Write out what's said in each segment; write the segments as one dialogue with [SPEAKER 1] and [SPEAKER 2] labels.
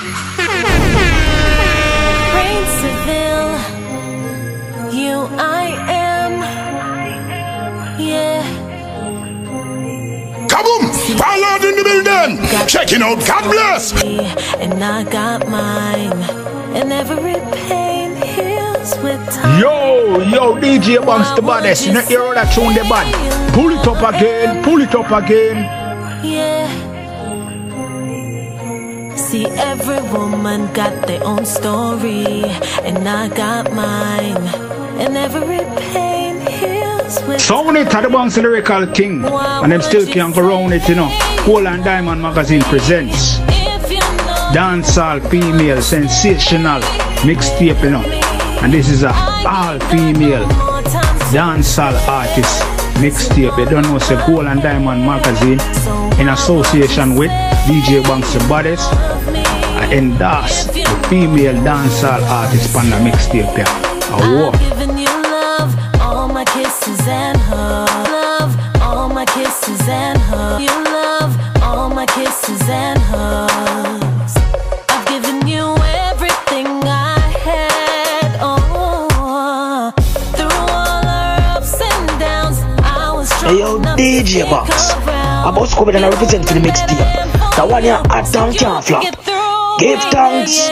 [SPEAKER 1] Raine Seville, you I am, yeah.
[SPEAKER 2] Kaboom! Ballad in the building! Checking out, God bless!
[SPEAKER 1] And I got mine, and every pain heals with time.
[SPEAKER 3] Yo, DJ Banks the baddest. You know, hear all that tune the bad. Pull it up again, pull it up again.
[SPEAKER 1] Yeah. See, every woman got their own story, and I got mine, and every pain heals with
[SPEAKER 3] Sound it at the Banks Lyrical King, and them still can't go round it, you know. Gold and Diamond Magazine presents Dancehall Female Sensational Mixtape, you know. And this is a all-female dancehall artist mixtape. You don't know, it's a Gold and Diamond Magazine in association with DJ Banks the baddest. I endorse the female dancehall artist on the mixtape.
[SPEAKER 1] I've given you love, all my kisses and hugs. Love, all my kisses and hugs. You love, all my kisses and hugs. I've given you everything I had. Oh, through all our ups and downs, I was strong.
[SPEAKER 4] Hey yo, DJ Banks, I'm about to come in and represent for the mixtape. The one you at down can't flop. Give thanks.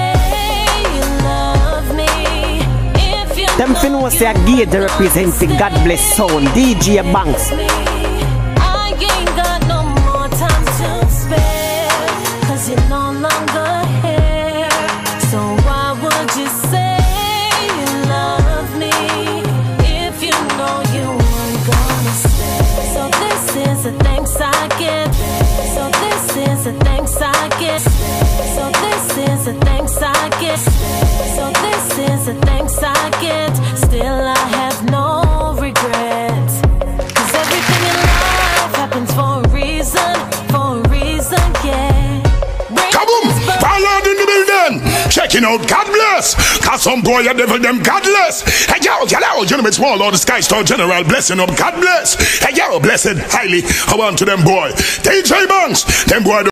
[SPEAKER 4] Them finna say a gear to represent the God bless sound, DJ Banks.
[SPEAKER 1] I ain't got no more time to spare, cause you're no longer here. So why would you say you love me if you know you weren't gonna stay? So this is the thanks I get. So this is the thanks I get. So this is the thanks I get. So this is the thanks I get. Still I have no regrets, cause everything in life happens for a reason, yeah.
[SPEAKER 2] Kaboom! Ballad in the building! Checking out, God bless! Cause some boy a devil them godless! Hey yo, gentlemen, small or the sky star general blessing up, God bless! Hey yo, blessed highly, I want to them boy. DJ Banks, them boy